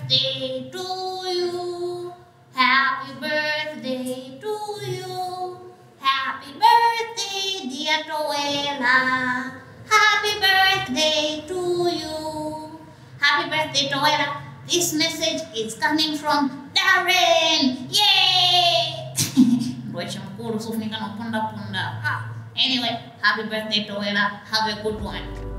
birthday to you. Happy birthday to you. Happy birthday, dear Toela. Happy birthday to you. Happy birthday, Toela. This message is coming from Darren. Yay! Anyway, happy birthday, Toela. Have a good one.